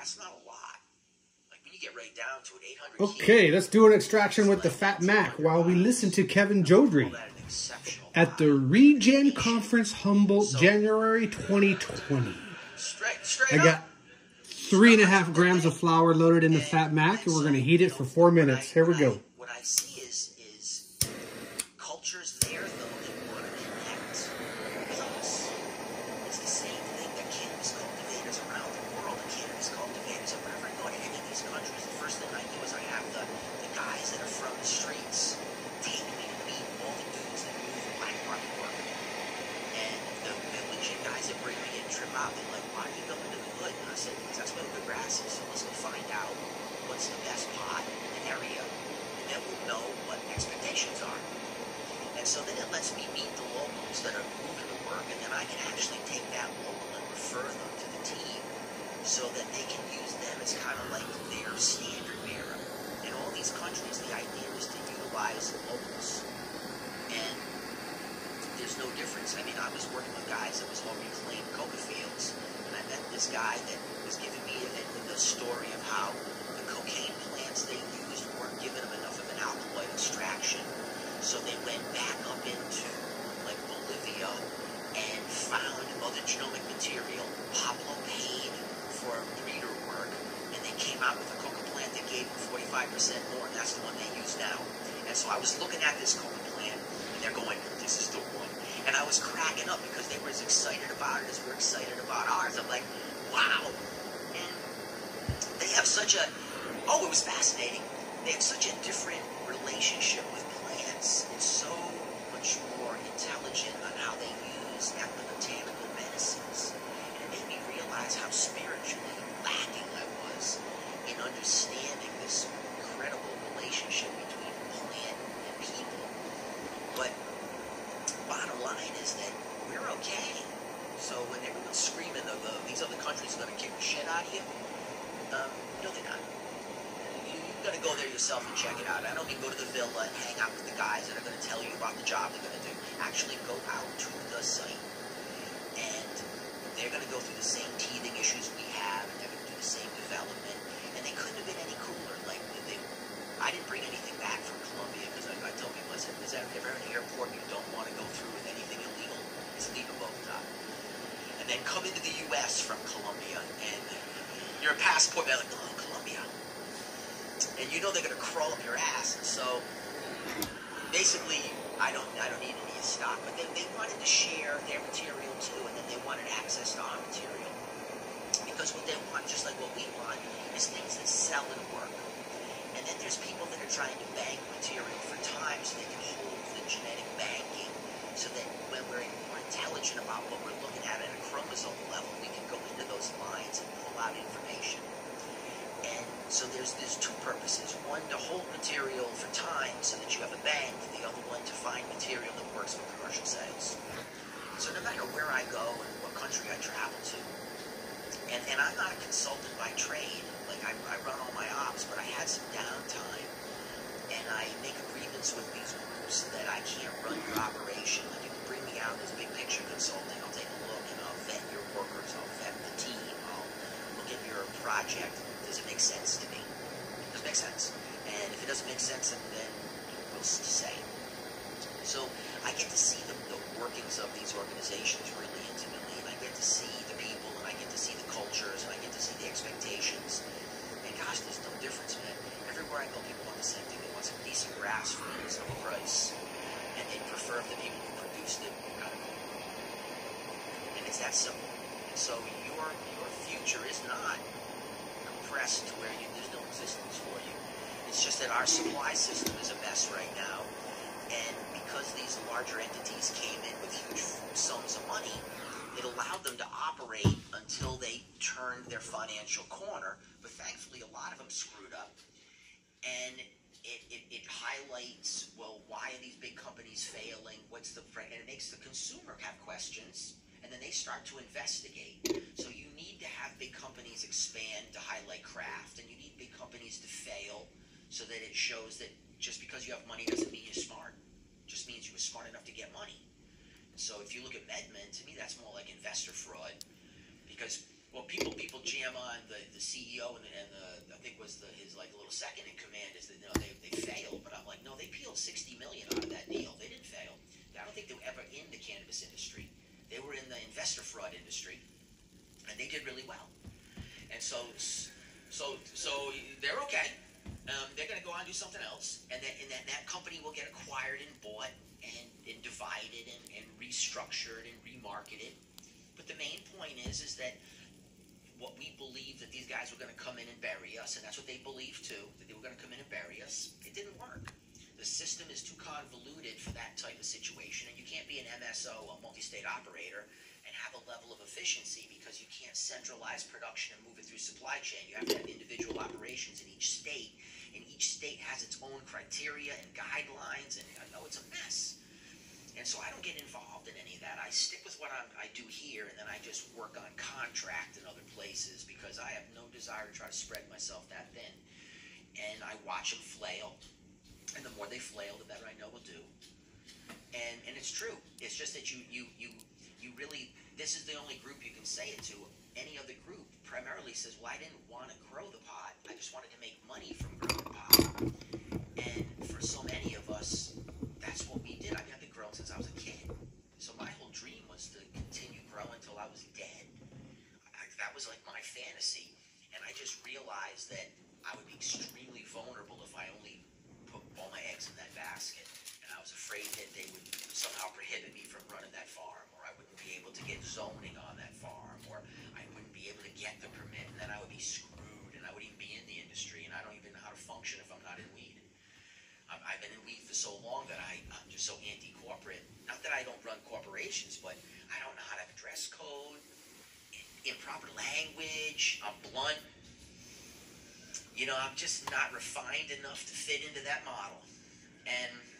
That's not a lot. Like when you get right down to it, 800 Okay, let's do an extraction with the Fat Mac while we listen to Kevin Jodrey at the Regen Conference Humboldt, January 2020. I got 3.5 grams of flour loaded in the Fat Mac, and we're going to heat it for 4 minutes. Here we go. What I see is cultures there, though, that want to connect with us. It's the same thing that cannabis cultivators around the world, and cannabis cultivators, and whenever I go to any of these countries, the first thing I do is I have the guys that are from the streets take me to meet all the dudes that move black market work. And the legit guys that bring me in trip out, they're like, why are you going to the hood? And I said, because that's where the good grass is, so let's go find out what's the best pot in the area, and then we'll know what expectations are. And so then it lets me meet the locals that are moving to work, and then I can actually take that local and refer them to the team so that they can use them as kind of like their standard bearer. In all these countries, the idea is to utilize locals. And there's no difference. I mean, I was working with guys that was all reclaimed coca fields, and I met this guy that was giving me the story of how the cocaine plants they used weren't giving them enough of an alkaloid extraction. So they went back up into like Bolivia and found other genomic material. Pablo paid for breeder work, and they came out with a coca plant that gave them 45% more, and that's the one they use now. And so I was looking at this coca plant, and they're going, this is the one. And I was cracking up because they were as excited about it as we're excited about ours. I'm like, wow. And they have such a, it was fascinating. They have such a different relationship with plants. It's so much more intelligent on how they use ethnobotanical medicines. And it made me realize how spiritually lacking I was in understanding this incredible relationship between plant and people. But bottom line is that we're okay. So when everyone's screaming of these other countries are going to kick the shit out of you, no, they're not. You've got to go there yourself and check it out. I don't mean go to the villa and hang out with the guys that are going to tell you about the job they're going to do. Actually go out to the site. And they're going to go through the same teething issues we have, and they're going to do the same development. And they couldn't have been any cooler. Like, I didn't bring anything back from Colombia because I told people, I said, is there ever an airport you don't want to go through with anything illegal? It's leave a Bogota. And then come into the U.S. from Colombia, and your passport, they're like, oh, Colombia. And you know they're going to crawl up your ass. And so basically, I don't need any stock, but they wanted to share their material too, and then they wanted access to our material. Because what they want, just like what we want, is things that sell and work. And then there's people that are trying to bank material for time so they can hold the genetic banking so that when we're more intelligent about what we're looking at a chromosome level, we can go into those lines and pull out information. And so there's two purposes. One, to hold material for time so that you have a bank. The other one, to find material that works for commercial sales. So no matter where I go and what country I travel to, and I'm not a consultant by trade, like I run all my ops, but I had some downtime, and I make agreements with these groups that I can't run your operation. Like, you can bring me out as big picture consulting, I'll take a look, and I'll vet your workers, I'll vet the team, I'll look at your project. Does it make sense to me? Does it make sense? And if it doesn't make sense, then we'll say. So I get to see the workings of these organizations really intimately, and I get to see the people, and I get to see the cultures, and I get to see the expectations. And gosh, there's no difference, man. Everywhere I go, people want the same thing. They want some decent grass for a reasonable price, and they prefer if the people who produced it got it. And it's that simple. And so your future is not compressed to where there's no existence for you. It's just that our supply system is a mess right now, and because these larger entities came in with huge sums of money, it allowed them to operate until they turned their financial corner. But thankfully, a lot of them screwed up, and it highlights, well, why are these big companies failing? And it makes the consumer have questions, and then they start to investigate. So you need to have big companies expand to highlight craft, and you need big companies to fail so that it shows that just because you have money doesn't mean you're smart. It just means you were smart enough to get money. And so if you look at MedMen, to me that's more like investor fraud, because well, people jam on the CEO was his like little second in command, is that they failed, but I'm like, no, they peeled $60 million out of that deal. They didn't fail. I don't think they were ever in the cannabis industry. They were in the investor fraud industry, and they did really well. And so they're okay. They're going to go on and do something else, and that company will get acquired and bought and divided and restructured and remarketed. But the main point is that what we believe that these guys were going to come in and bury us, and that's what they believed too, that they were going to come in and bury us. It didn't work. The system is too convoluted for that type of situation, and you can't be an MSO, a multi-state operator, and have a level of efficiency because you can't centralize production and move it through supply chain. You have to have individual operations in each state, and each state has its own criteria and guidelines, and I know it's a mess. And so I don't get involved in any of that. I stick with what I do here, and then I just work on contract in other places because I have no desire to try to spread myself that thin. And I watch them flail, and the more they flail, the better I know will do. And it's true. It's just that you really, this is the only group you can say it to. Any other group primarily says, well, I didn't want to grow the pot. I just wanted to make money from growing the pot. And for so many of us, that's what we did. I mean, I've been growing since I was a kid. So my whole dream was to continue growing until I was dead. That was like my fantasy. And I just realized that I would be extremely vulnerable if I only put all my eggs in that basket. And I was afraid that they would somehow prohibit me from running that farm, or I wouldn't be able to get zoning on that farm, or I wouldn't be able to get the permit, and then I would be screwed, and I wouldn't even be in the industry, and I don't even know how to function if I'm not in weed. I've been in weed for so long that I'm just so anti-corporate. Not that I don't run corporations, but I don't know how to have a dress code, improper language, I'm blunt. You know, I'm just not refined enough to fit into that model. And